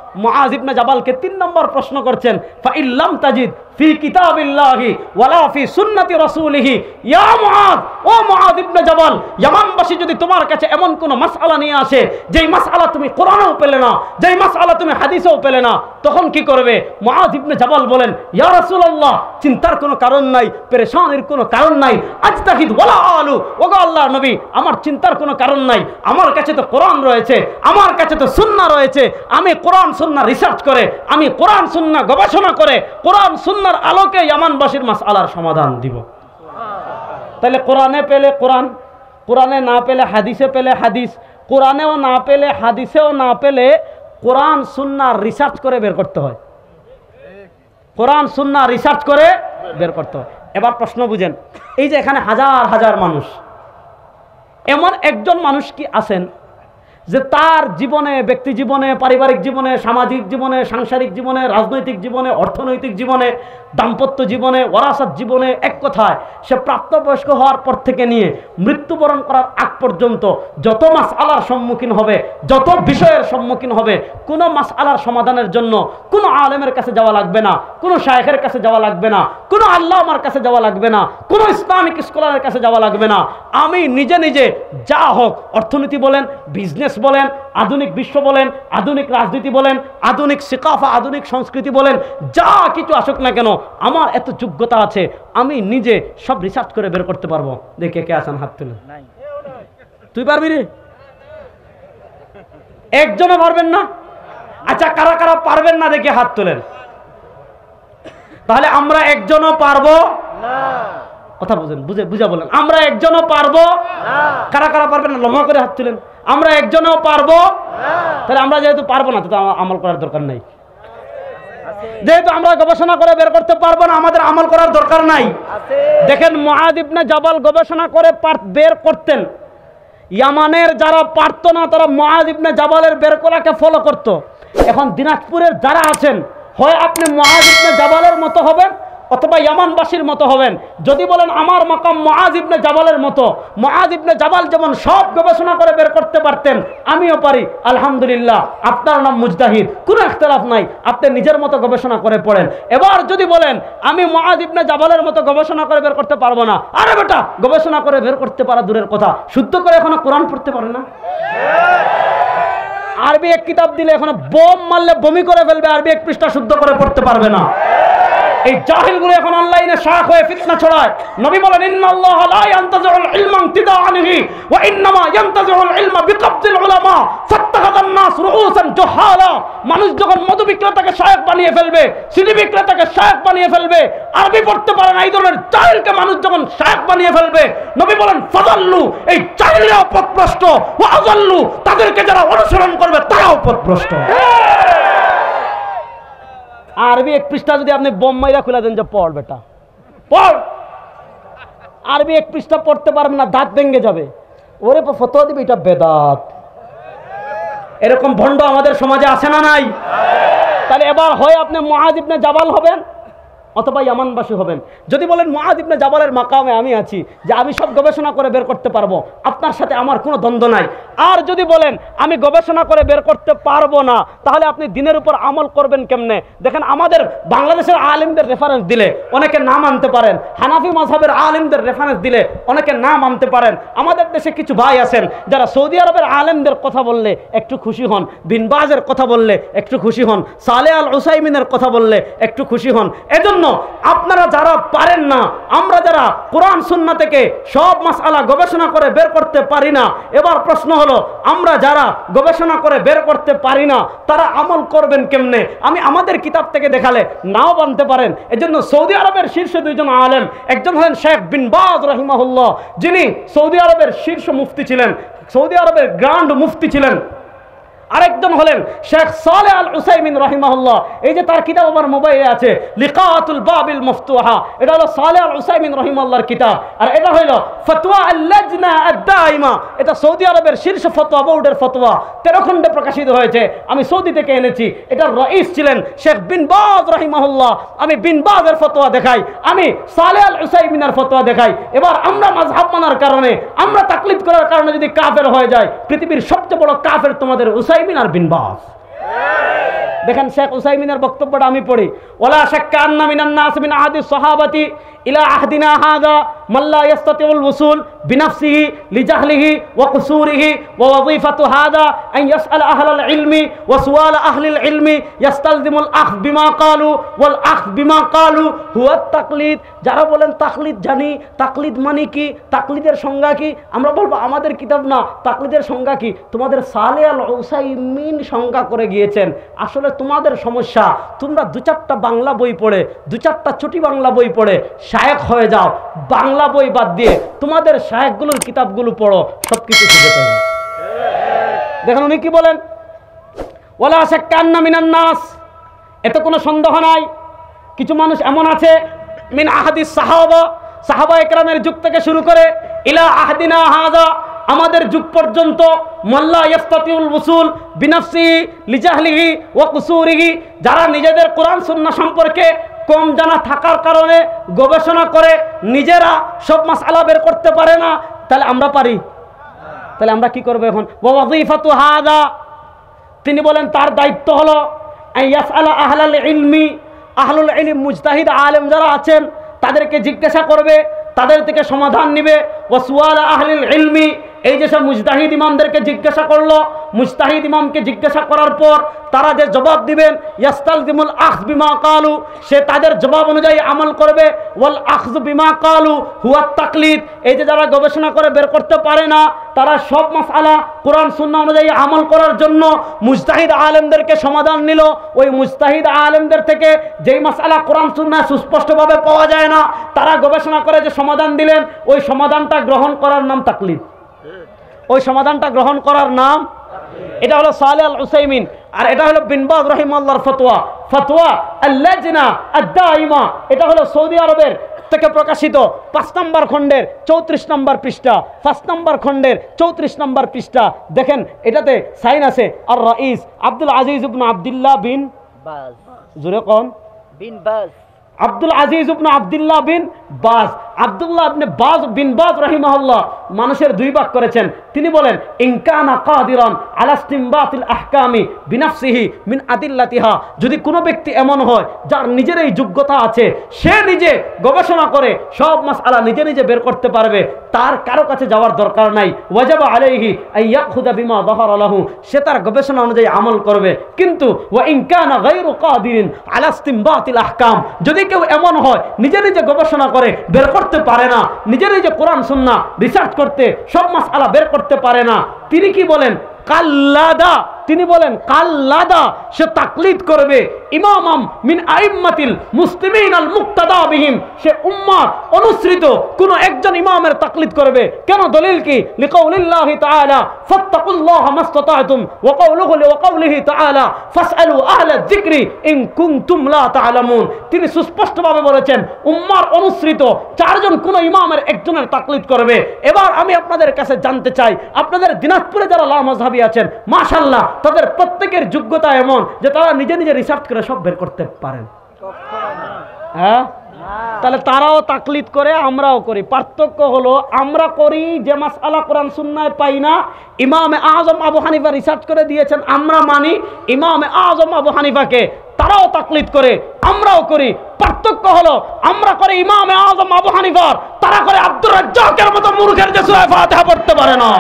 মুআয ইবনে জাবালকে তিন নম্বর প্রশ্ন করছেন, ফা ইল্লাম তাজিদ ফি কিতাবিল্লাহি ওয়ালা ফি সুন্নতি রাসূলিহি ইয়া মুআয, ও মুআয ইবনে জাবাল, ইয়ামানবাসী যদি তোমার কাছে এমন কোন মাসআলা নিয়ে আসে যেই মাসআলা তুমি কোরআনেও পেলে না, যেই মাসআলা তুমি হাদিসেও পেলে না, তখন কি করবে? মুআয ইবনে জাবাল বলেন, ইয়া রাসূলুল্লাহ, চিন্তার কোনো কারণ নাই, পেরেশানির কোনো কারণ নাই, আজতাহিদ ওয়ালা আলু, ওগো আল্লাহর নবী, আমার চিন্তার কোনো কারণ নাই, আমার কাছে তো কোরআন রয়েছে, আমার কাছে তো সুন্নাহ রয়েছে, আমি কোরআন সুন্নাহ রিসার্চ করে, আমি কোরআন সুন্নাহ গবেষণা করে কোরআন সুন্নাহর আলোকে ইয়ামানবাসীর মাসআলার সমাধান দিব। তাহলে কোরআনে পেলে কোরআন, কোরআনে না পেলে হাদিসে পেলে হাদিস, কোরআনেও না পেলে হাদিসেও না পেলে কোরআন সুন্নাহ রিসার্চ করে বের করতে হয়, কোরআন সুন্নাহ রিসার্চ করে বের করতে হয়। এবার প্রশ্ন বুঝেন, এই যে এখানে হাজার হাজার মানুষ, এমন একজন মানুষ কি আছেন যে তার জীবনে, ব্যক্তি জীবনে, পারিবারিক জীবনে, সামাজিক জীবনে, সাংসারিক জীবনে, রাজনৈতিক জীবনে, অর্থনৈতিক জীবনে, দাম্পত্য জীবনে, ওয়ারাসাত জীবনে, এক কথায় সে প্রাপ্তবয়স্ক হওয়ার পর থেকে নিয়ে মৃত্যুবরণ করার আগ পর্যন্ত যত মাসআলার সম্মুখীন হবে, যত বিষয়ের সম্মুখীন হবে, কোনো মাসআলার সমাধানের জন্য কোনো আলেমের কাছে যাওয়া লাগবে না, কোনো শায়েখের কাছে যাওয়া লাগবে না, কোনো আল্লামার কাছে যাওয়া লাগবে না, কোনো ইসলামিক স্কলারের কাছে যাওয়া লাগবে না, আমি নিজে নিজে যা হোক, অর্থনীতি বলেন, বিজনেস বলেন, আধুনিক বিশ্ব বলেন, আধুনিক রাজনীতি বলেন, আধুনিক সিকাফা, আধুনিক সংস্কৃতি বলেন, যা কিছু আসুক না কেন, আমার এত যোগ্যতা আছে, আমি নিজে সব রিসার্চ করে বের করতে পারবো। দেখে কে আছেন? হাত তুলে। তুই পারবি রে? একজনও পারবেন না? আচ্ছা, কারা কারা পারবেন না দেখে হাত তোলেন। তাহলে আমরা একজনও পারবো না। কথা বুঝেন, বুঝে বুঝা বলেন, আমরা একজনও পারবো না। কারা কারা পারবেন না লম্বা করে হাত তুলেন। আমরা একজনও পারবো না। তাহলে আমরা যেহেতু পারবো না, তো আমল করার দরকার নাই। যেহেতু আমরা গবেষণা করে বের করতে পারবো না, আমাদের আমল করার দরকার নাই। দেখেন, মুআয ইবনে জাবাল গবেষণা করে বের করতেন, ইয়ামানের যারা পারতো না তারা মুআয ইবনে জাবালের বের করাকে ফলো করত। এখন দিনাজপুরের যারা আছেন, হয় আপনি মুআয ইবনে জাবালের মতো হবেন অথবা ইয়ামানবাসীর মতো হবেন। যদি বলেন আমার মাকাম মুআয ইবনে জাবালের মতো, মুআয ইবনে জাবাল যেমন সব গবেষণা করে বের করতে পারতেন, আমিও পারি, আলহামদুলিল্লাহ, আপনার নাম মুজতাহিদ, কোনো ইখতিলাফ নাই, আপনি নিজের মতো গবেষণা করে পড়েন। এবার যদি বলেন আমি মুআয ইবনে জাবালের মতো গবেষণা করে বের করতে পারবো না, আরে বেটা, গবেষণা করে বের করতে পারা দূরের কথা, শুদ্ধ করে এখনো কোরআন পড়তে পারে না। আরবি এক কিতাব দিলে এখনো বোম মারলে বমি করে ফেলবে, আরবি এক পৃষ্ঠা শুদ্ধ করে পড়তে পারবে না। এই জাহিলগুলো এখন অনলাইনে শাখ হয়ে ফিতনা ছড়ায়। নবী বলেন, ইন্নাল্লাহা লা ইয়ানতাজিউল ইলমা ইনতিদাআনিহি ওয়া ইন্নামা ইয়ানতাজিউল ইলমা বিকবজিল উলামা ফাত্তাখাযান নাস রুউসান জুহালা। মানুষ যখন মধু বিক্রেতাকে শায়েখ বানিয়ে ফেলবে, সিডি বিক্রেতাকে শায়েখ বানিয়ে ফেলবে, আরবি পড়তে পারে না এই ধরনের জাহিলকে মানুষ যখন শায়েখ বানিয়ে ফেলবে, নবী বলেন ফাযাল্লু, এই জাহিলরা পথভ্রষ্ট, ওয়া আযাল্লু, তাদেরকে যারা অনুসরণ করবে তারাও পথভ্রষ্ট। আরবি এক পৃষ্ঠা যদি আপনি বোম্বাইরা খুলে দেন যে পড় বেটা পড়, আরবি এক পৃষ্ঠা পড়তে পারবেন না, দাঁত ভেঙে যাবে, ওরে ফতোয়া দিবে এটা বেদাত। এরকম ভণ্ড আমাদের সমাজে আছে না নাই? তাহলে এবার হয় আপনি মুআয ইবনে জাবাল হবেন অথবা ইয়ামানবাসী হবেন। যদি বলেন মুআয ইবনে জাবালের মাকামে আমি আছি, যে আমি সব গবেষণা করে বের করতে পারবো, আপনার সাথে আমার কোনো দ্বন্দ্ব নাই। আর যদি বলেন আমি গবেষণা করে বের করতে পারবো না, তাহলে আপনি দিনের উপর আমল করবেন কেমনে? দেখেন, আমাদের বাংলাদেশের আলেমদের রেফারেন্স দিলে অনেকে নাম আনতে পারেন, হানাফি মাযহাবের আলেমদের রেফারেন্স দিলে অনেকে নাম আনতে পারেন। আমাদের দেশে কিছু ভাই আছেন যারা সৌদি আরবের আলেমদের কথা বললে একটু খুশি হন, বিন বাজের কথা বললে একটু খুশি হন, সালেহ আল উসাইমিনের কথা বললে একটু খুশি হন। এজন্য আপনারা যারা পারেন না, আমরা যারা কোরআন সুন্নাহ থেকে সব মাসআলা গবেষণা করে বের করতে পারি না, এবার প্রশ্ন হলো আমরা যারা গবেষণা করে বের করতে পারি না তারা আমল করবেন কেমনে? আমি আমাদের কিতাব থেকে দেখালে নাও বানতে পারেন। এজন্য সৌদি আরবের শীর্ষ দুইজন আলেম, একজন হলেন শেখ বিন বাজ রাহিমাহুল্লাহ, যিনি সৌদি আরবের শীর্ষ মুফতি ছিলেন, সৌদি আরবের গ্র্যান্ড মুফতি ছিলেন। আরেকজন হলেন শেখ সালেহ আল উসাইমিন রাহিমাহুল্লাহ। এই যে তার কিতাব আমার মোবাইলে আছে, লিকাতুল বাবিল মফতুহা, এটা হলো সালেহ আল উসাইমিন রাহিমাহুল্লাহর কিতাব। আর এটা হলো ফতোয়া আল লাজনা আদ-দাইমা, এটা সৌদি আরবের শীর্ষ ফতোয়া বোর্ডের ফতোয়া, তেরো খণ্ডে প্রকাশিত হয়েছে, আমি সৌদি থেকে এনেছি। এটার রাইস ছিলেন শেখ বিন বাজ রাহিমাহুল্লাহ। আমি বিন বাজের ফতোয়া দেখাই, আমি সালেহ আল উসাইমিনের ফতোয়া দেখাই। এবার আমরা মাযহাব মানার কারণে, আমরা তাকলিদ করার কারণে যদি কাফের হয়ে যায়, পৃথিবীর সবচেয়ে বড় কাফের তোমাদের উসাইমিন আর বিন বাজ। দেখেন শেখ উসাইমিনের বক্তব্যটা আমি পড়ি, ওয়ালা শাক্কা আন্না মিনান নাস মিন আহাদিস সাহাবাতি ইলা আহদিনা হাযা মাল্লা ইস্তাতিউল উসুল বিনাফসিহি লিজাহলিহি ওয়া কুসুরিহি ওয়া ওয়াযীফাতু হাযা আন ইয়াসআল আহলাল ইলমি ওয়া সুআল আহলিল ইলমি ইস্তালজিমুল আখয বিমা ক্বালু ওয়াল আখয বিমা ক্বালু হুয়া তাকলিদ। যারা বলেন তাকলিদ জানি, তাকলিদ মানে কি, তাকলিদের সংজ্ঞা কি, আমরা বলবো আমাদের কিতাব না, তাকলিদের সংজ্ঞা কি? তোমাদের সালেহ আল উসাইমিন সংজ্ঞা করে গিয়েছেন। আসলে তোমাদের সমস্যা, তোমরা দু চারটা বাংলা বই পড়ে, দু চারটা চটি বাংলা বই পড়ে শায়েখ হয়ে যাও, বাংলা বই বাদ দিয়ে তোমাদের শায়েখগুলোর কিতাবগুলো পড়ো, সব কিছু খুঁজে পাবে। দেখেন উনি কি বলেন, ওয়ালা শাক্কা আন্না মিনান নাস, এতে কোনো সন্দেহ নাই কিছু মানুষ এমন আছে মিন আহাদিস সাহাবা, সাহাবা একরামের যুগ থেকে শুরু করে ইলা আহদিনা হাযা, আমাদের যুগ পর্যন্ত, মাল্লা ইস্তাতিউল উসুল বিনাফসিহি লিজাহলিহি ওয়া কুসুরিহি, যারা নিজেদের কোরআন সুন্নাহ সম্পর্কে কম জানা থাকার কারণে গবেষণা করে নিজেরা সব মাসআলা বের করতে পারে না। তাহলে আমরা পারি? তাহলে আমরা কি করব এখন? ওয়া ওয়াযীফাতু হাযা, তিনি বলেন তার দায়িত্ব হলো আন ইয়াসআলা আহলাল ইলমি, আহলুল ইলম মুজতাহিদ আলেম যারা আছেন তাদেরকে জিজ্ঞাসা করবে, তাদের থেকে সমাধান নিবে। ওয়া সুআল আহলিল ইলমি, এই যে সব মুজতাহিদ ইমামদেরকে জিজ্ঞাসা করলো, মুজতাহিদ ইমামকে জিজ্ঞাসা করার পর তারা যে জবাব দিবেন, ইয়াস্তালজিমুল আখয বিমা ক্বালু, সে তাদের জবাব অনুযায়ী আমল করবে। ওয়াল আখয বিমা ক্বালু হুয়া তাকলিদ, এই যে যারা গবেষণা করে বের করতে পারে না, তারা সব মাসআলা কোরআন সুন্নাহ অনুযায়ী আমল করার জন্য মুজতাহিদ আলেমদেরকে সমাধান নিল। ওই মুজতাহিদ আলেমদের থেকে যেই মাসআলা কোরআন সুন্নাহ সুস্পষ্টভাবে পাওয়া যায় না, তারা গবেষণা করে যে সমাধান দিলেন, ওই সমাধানটা গ্রহণ করার নাম তাকলিদ। ওই সমাধানটা গ্রহণ করার নাম, এটা হলো সালেহ আল উসাইমিন, আর এটা হলো বিন বাজ রাহিমাহুল্লাহর ফতোয়া, ফতোয়া আল-লাজনা আদ-দাইমা, এটা হলো সৌদি আরবের থেকে প্রকাশিত পাঁচ নম্বর খণ্ডের চৌত্রিশ নম্বর পৃষ্ঠা, পাঁচ নম্বর খণ্ডের চৌত্রিশ নম্বর পৃষ্ঠা। দেখেন এটাতে সাইন আছে আর রাইস Abdul Aziz ibn Abdullah bin Baz, জোরে কোন বিন বাজ, Abdul Aziz ibn Abdullah bin বাজ, আব্দুল্লাহ ইবনে বাজ বিন বাজ রাহিমাহুল্লাহ মানুষের দুই ভাগ করেছেন। তিনি বলেন ইনকানা কাদিরান আলা ইসতিমবাতিল আহকামি বিনাফসিহি মিন আদিল্লাতিহা, যদি কোনো ব্যক্তি এমন হয় যার নিজের এই যোগ্যতা আছে, সে নিজে গবেষণা করে সব মাসআলা নিজে নিজে বের করতে পারবে, তার কারো কাছে যাওয়ার দরকার নাই। ওয়াজাবা আলাইহি আন ইয়াখুযা বিমা যাহারা লাহু, সে তার গবেষণা অনুযায়ী আমল করবে। কিন্তু ওয়া ইন কানা গায়রু কাদিরিন আলা ইসতিমবাতিল আহকাম, যদি কেউ এমন হয় নিজে নিজে গবেষণা করে বের করতে পারে না, নিজে নিজে কোরআন সুন্নাহ রিসার্চ করতে সব মাসআলা বের করতে পারে না, তিনি কি বলেন? কাল্লাদা, তিনি বলেন কাল্লাদা, সে তাকলিদ করবে ইমামাম মিন আইম্মাতিল মুসলিমিন আল মুক্তাদা বিহিম, সে উম্মার অনুসৃত কোন একজন ইমামের তাকলিদ করবে। কেন? দলিল কি? লিকাউলিল্লাহি তাআলা ফাত্তাকুল্লাহ মাসতাতা'তুম ওয়া কাউলুহু ওয়া কাউলিহি তাআলা ফাসআলু আহলা যিকরি ইন কুনতুম লা তা'লামুন। তিনি সুস্পষ্টভাবে বলেছেন উম্মার অনুসৃত চারজন কোন ইমামের একজনের তাকলিদ করবে। এবার আমি আপনাদের কাছে জানতে চাই, আপনাদের দিনাজপুরে যারা লা মাযহাবী আছেন, মাশাআল্লাহ তাদের প্রত্যেকের যোগ্যতা এমন যে তারা নিজে নিজে রিসার্চ করে সব বের করতে পারেন। হ্যাঁ, তাহলে তারাও তাকলিদ করে, আমরাও করি। পার্থক্য হলো আমরা করি যে মাসআলা কোরআন সুন্নাহয় পাই না, ইমামে আযম আবু হানিফা রিসার্চ করে দিয়েছেন, আমরা মানি ইমামে আযম আবু হানিফাকে। তারাও তাকলিদ করে, আমরাও করি। পার্থক্য হলো আমরা করে ইমামে আযম আবু হানিফার, তারা করে আব্দুর রাজ্জাকের মতো মূর্খের যে সূরা ফাতিহা পড়তে পারে না।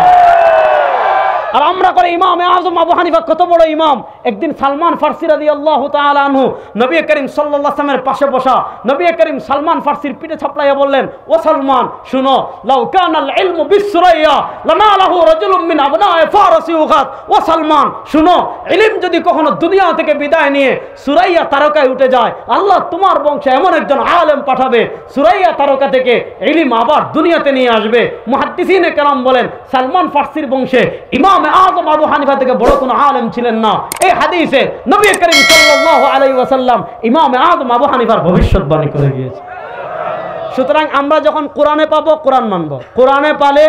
আর আমরা করে ইমামে আযম আবু হানিফা কত বড় ইমাম। একদিন সালমান ফারসি রাদিয়াল্লাহু তাআলা আনহু নবী করিম সাল্লাল্লাহু আলাইহি ওয়াসাল্লামের পাশে বসা, নবী করিম সালমান ফারসির পিঠে ছাপলাইয়া বললেন, ও সালমান শুনো, লাউ কানাল ইলমু বিসুরাইয়া লানালাহু রাজুলুম মিন আবনায়ে ফারস ইউগাত। ও সালমান শুনো, ইলম যদি কখনো দুনিয়া থেকে বিদায় নিয়ে সুরাইয়া তারকায় উঠে যায়, আল্লাহ তোমার বংশে এমন একজন আলেম পাঠাবে, সুরাইয়া তারকা থেকে ইলম আবার দুনিয়াতে নিয়ে আসবে। মুহাদ্দিসিনে কেরাম বলেন সালমান ফারসির বংশে ইমাম আযম আবু হানিফা থেকে বড় কোনো আলেম ছিলেন না। এই হাদিসে নবী করিম সাল্লাল্লাহু আলাইহি ওয়াসাল্লাম ইমাম আযম আবু হানিফার ভবিষ্যৎবাণী করে গিয়েছে। সুতরাং আমরা যখন কোরআনে পাবো কোরআন মানব, কোরআনে পালে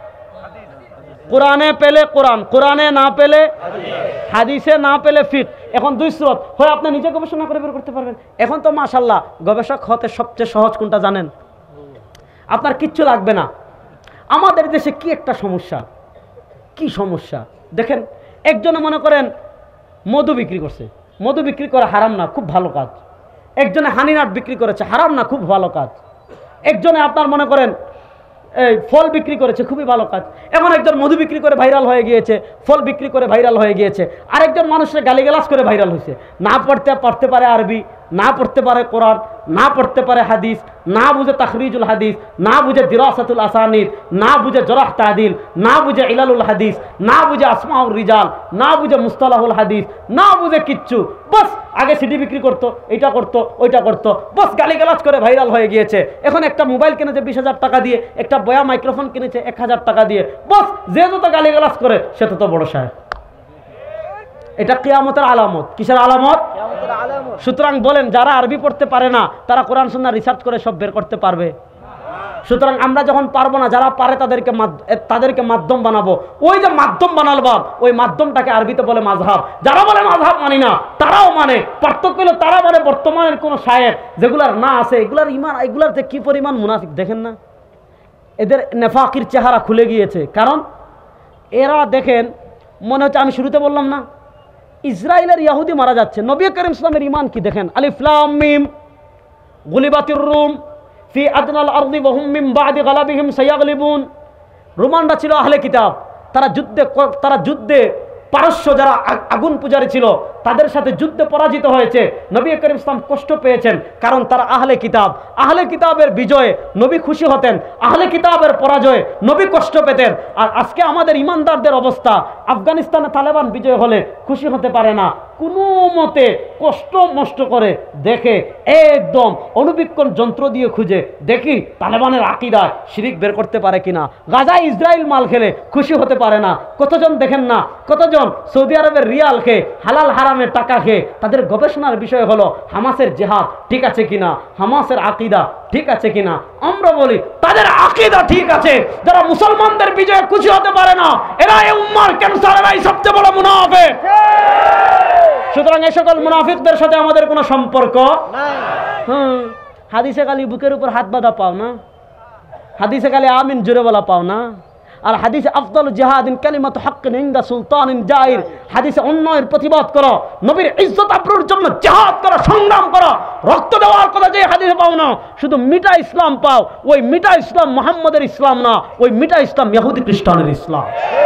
কোরআনে পেলে কোরআন, কোরআনে না পেলে হাদিসে, না পেলে ফিকহ। এখন দুই স্রোত, হয় আপনি নিজে গবেষণা করে বের করতে পারবেন। এখন তো মাশাআল্লাহ গবেষক হতে সবচেয়ে সহজ কোনটা জানেন? আপনার কিচ্ছু লাগবে না। আমাদের দেশে কি একটা সমস্যা, কি সমস্যা দেখেন, একজনে মনে করেন মধু বিক্রি করছে, মধু বিক্রি করা হারাম না, খুব ভালো কাজ। একজনে হানিনাট বিক্রি করেছে, হারাম না, খুব ভালো কাজ। একজনে আপনার মনে করেন এই ফল বিক্রি করেছে, খুবই ভালো কাজ। এমন একজন মধু বিক্রি করে ভাইরাল হয়ে গিয়েছে, ফল বিক্রি করে ভাইরাল হয়ে গিয়েছে। আরেকজন মানুষের গালিগালাজ করে ভাইরাল হয়েছে, না পড়তে পড়তে পারে আরবি, না পড়তে পারে কোরআন, না পড়তে পারে হাদিস, না বুঝে তাখরিজুল হাদিস, না বুঝে দিরাসাতুল আসানিদ, না বুঝে জরাহ তাদিল, না বুঝে ইলালুল হাদিস, না বুঝে আসমাউর রিজাল, না বুঝে মুস্তালাহুল হাদিস, না বুঝে কিচ্ছু। বস আগে সিডি বিক্রি করতো, এইটা করতো, ওইটা করতো, বস গালিগালাজ করে ভাইরাল হয়ে গিয়েছে। এখন একটা মোবাইল কিনেছে বিশ হাজার টাকা দিয়ে, একটা বয়া মাইক্রোফোন কিনেছে এক হাজার টাকা দিয়ে। বস যে যত গালিগালাজ করে সে তত বড় সাহেব। এটা কিয়ামতের আলামত। কিসের আলামত? সুতরাং বলেন, যারা আরবি পড়তে পারে না তারা কোরআন সুন্নাহ রিসার্চ করে সব বের করতে পারবে? সুতরাং আমরা যখন পারবো না, যারা পারে তাদেরকে তাদেরকে মাধ্যম বানাবো। ওই যে মাধ্যম বানালবা, ওই মাধ্যমটাকে আরবিতে বলে মাযহাব। যারা বলে মাযহাব মানি না, তারাও মানে। পার্থক্য হলো তারা মানে বর্তমানের কোন শায়েখ যেগুলার না আছে, এগুলার ইমান, এগুলার যে কি পরিমাণ মুনাফিক দেখেন না, এদের নেফাকির চেহারা খুলে গিয়েছে। কারণ এরা দেখেন, মনে হচ্ছে আমি শুরুতে বললাম না, ইসরায়েলের ইহুদি মারা যাচ্ছে, নবী করিম ইসলামের ইমান কি দেখেন। আলিফ লাম মিম গুলিবাতির রুম ফি আদনাল আরদি ওয়া হুম মিন বাদি গালাবিহিম সায়াগলিবুন। রোমানরা ছিল আহলে কিতাব, তারা যুদ্ধে তারা যুদ্ধে পারস্য যারা আগুন পূজারী ছিল তাদের সাথে যুদ্ধে পরাজিত হয়েছে। নবী করিম ইসলাম কষ্ট পেয়েছেন, কারণ তারা আহলে কিতাব। আহলে কিতাবের বিজয়ে নবী খুশি হতেন, আহলে কিতাবের পরাজয়ে নবী কষ্ট পেতেন। আর আজকে আমাদের ইমানদারদের অবস্থা, আফগানিস্তানে তালেবান বিজয় হলে খুশি হতে পারে না, কোনো মতে কষ্ট মষ্ট করে দেখে, একদম অনুবীক্ষণ যন্ত্র দিয়ে খুঁজে দেখি তালেবানের আকীদায় শিরিক বের করতে পারে কিনা। গাজায় ইসরায়েল মাল খেলে খুশি হতে পারে না। কতজন দেখেন না, কতজন সৌদি আরবের রিয়াল খেয়ে, হালাল হারামের টাকা খেয়ে, তাদের গবেষণার বিষয় হলো হামাসের জেহাদ ঠিক আছে কিনা, হামাসের আকীদা ঠিক আছে কিনা। আমরা বলি তাদের আকীদা ঠিক আছে। যারা মুসলমানদের বিজয়ে খুশি হতে পারে না, এরা এই উম্মার ক্যান্সার, এরাই সবচেয়ে বড় মুনাফিক। সুতরাং এই সকল মুনাফিকদের সাথে আমাদের কোনো সম্পর্ক নাই। হুম, হাদিসে খালি বুকের উপর হাত বাঁধা পাও না, হাদিসে খালি আমিন জোরে বলা পাও না। আর হাদিসে আফদালু জিহাদিন কালিমাতু হাক্কিন ইনদা সুলতানিন জাইর, হাদিসে অন্যায়ের প্রতিবাদ করো, নবীর ইজ্জত আবরুর জন্য জিহাদ করো, সংগ্রাম করো, রক্ত দেওয়ার কথা যে হাদিসে পাও না, শুধু মিঠা ইসলাম পাও। ওই মিঠা ইসলাম মুহাম্মদের ইসলাম না, ওই মিঠা ইসলাম ইহুদি খ্রিস্টানের ইসলাম।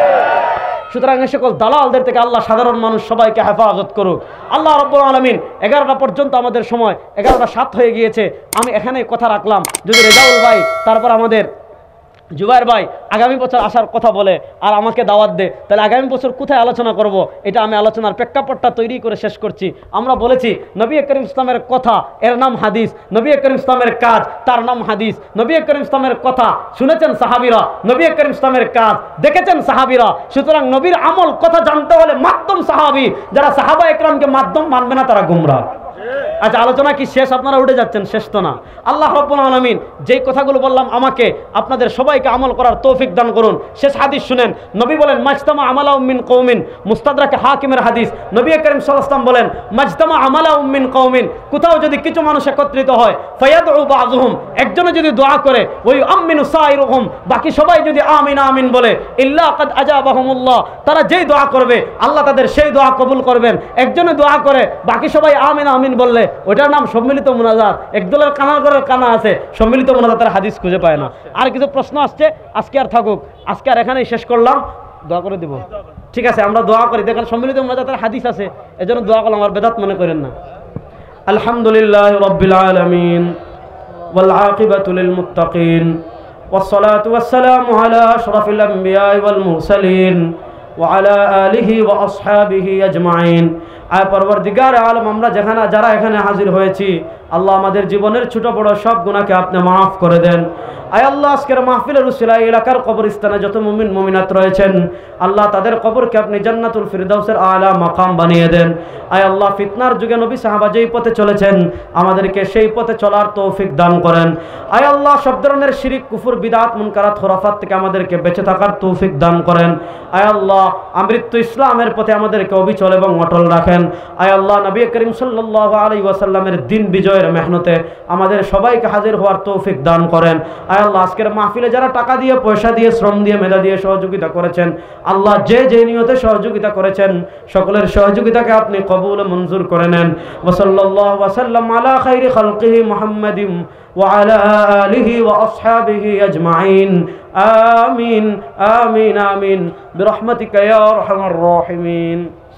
সুতরাং এই সকল দালালদের থেকে আল্লাহ সাধারণ মানুষ সবাইকে হেফাজত করুক। আল্লাহ রাব্বুল আলামিন। এগারোটা পর্যন্ত আমাদের সময়, এগারোটা সাত হয়ে গিয়েছে। আমি এখানে কথা রাখলাম, যদি রেজাউল ভাই, তারপর আমাদের জুবাইর ভাই আগামী বছর আসার কথা বলে আর আমাকে দাওয়াত দে, তাহলে আগামী বছর কোথায় আলোচনা করব, এটা আমি আলোচনার প্রেক্ষাপটটা তৈরি করে শেষ করছি। আমরা বলেছি নবী করিম ইসলামের কথা, এর নাম হাদিস। নবী করিম ইসলামের কাজ, তার নাম হাদিস। নবী করিম ইসলামের কথা শুনেছেন সাহাবীরা, নবী করিম ইসলামের কাজ দেখেছেন সাহাবীরা। সুতরাং নবীর আমল কথা জানতে হলে মাধ্যম সাহাবী। যারা সাহাবা একরামকে মাধ্যম মানবে না তারা গুমরাহ। আচ্ছা, আলোচনা কি শেষ? আপনারা উঠে যাচ্ছেন, শেষ তো না। আল্লাহ রাব্বুল আলামিন যেই কথাগুলো বললাম আমাকে আপনাদের সবাইকে আমল করার তৌফিক দান করুন। শেষ হাদিস শুনেন, নবী বলেন মাজতামা আমালা মিন কওমিন, মুস্তাদরাকে হাকিমের হাদিস। নবী করিম সাল্লাল্লাহু আলাইহি ওয়াসাল্লাম বলেন মাজতামা আমালা মিন কওমিন, কোথাও যদি কিছু মানুষ একত্রিত হয়, ফায়াদউ বাযুহুম, একজনে যদি দোয়া করে, ওই আমিনু সাইরুহুম, বাকি সবাই যদি আমিন আমিন বলে, ইল্লা কাদ আজাবাহুমুল্লাহ, তারা যেই দোয়া করবে আল্লাহ তাদের সেই দোয়া কবুল করবেন। একজনে দোয়া করে, বাকি সবাই আমিন আমিন বললে ওটার নাম সম্মিলিত মুনাজাত। একদলের কানা করে কানা আছে, সম্মিলিত মুনাজাতের হাদিস খুঁজে পায় না। আর কিছু প্রশ্ন আসছে, আজকে আর থাকুক, আজকে আর এখানেই শেষ করলাম। দোয়া করে দিব, ঠিক আছে? আমরা দোয়া করি, দেখেন সম্মিলিত মুনাজাতের হাদিস আছে, এজন্য দোয়া করলাম, আমার বেদাত মনে করেন না। আলহামদুলিল্লাহ রাব্বিল আলামিন ওয়াল আকিবাতু লিল মুত্তাকিন ওয়াসসালাতু ওয়াসসালামু আলা আশরাফিল আমবিয়া ওয়াল মুরসালিন ওয়া আলা আলিহি ওয়া আসহাবিহি আজমাইন। আয় পরবর্তীকার আলম, আমরা যেখানে যারা এখানে হাজির হয়েছি, আল্লাহ আমাদের জীবনের ছোট বড় সব গুনাহকে আপনি মাফ করে দেন। আয় আল্লাহ, আজকের মাহফিলের উসিলায় এলাকার কবরস্থানে যত মুমিন মুমিনাত রয়েছেন, আল্লাহ তাদের কবরকে আপনি জান্নাতুল ফিরদাউসের আলা মাকাম বানিয়ে দেন। আয় আল্লাহ, ফিতনার যুগে নবী সাহাবা যেই পথে চলেছেন, আমাদেরকে সেই পথে চলার তৌফিক দান করেন। আয় আল্লাহ, সব ধরনের শিরিক, কুফর, বিদআত, মুনকারাত, খুরাফাত থেকে আমাদেরকে বেঁচে থাকার তৌফিক দান করেন। আয় আল্লাহ, আমৃত্যু ইসলামের পথে আমাদেরকে অবিচল এবং অটল রাখেন। আয় আল্লাহ, নবী করিম সাল্লাল্লাহু আলাইহি ওয়াসাল্লামের দিন বিজয়ের কষ্টের মেহনতে আমাদের সবাইকে হাজির হওয়ার তৌফিক দান করেন। আয় আল্লাহ, আজকের মাহফিলে যারা টাকা দিয়ে, পয়সা দিয়ে, শ্রম দিয়ে, মেধা দিয়ে সহযোগিতা করেছেন, আল্লাহ যে যে নিয়তে সহযোগিতা করেছেন সকলের সহযোগিতাকে আপনি কবুল মঞ্জুর করে নেন। ওয়া সাল্লাল্লাহু ওয়া সাল্লাম আলা খাইরি খালকিহি মুহাম্মাদিন ওয়া আলা আলিহি ওয়া আসহাবিহি আজমাইন। আমিন আমিন আমিন বিরহমাতিকা ইয়া আরহামার রাহিমিন।